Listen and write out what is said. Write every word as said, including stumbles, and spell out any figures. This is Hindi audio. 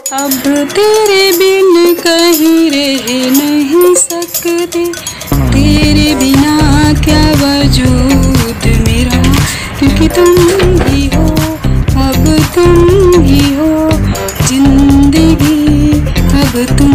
अब तेरे बिन कहीं रह नहीं सकते, तेरे बिना क्या वजूद मेरा, क्योंकि तुम ही हो, अब तुम ही हो जिंदगी, अब तुम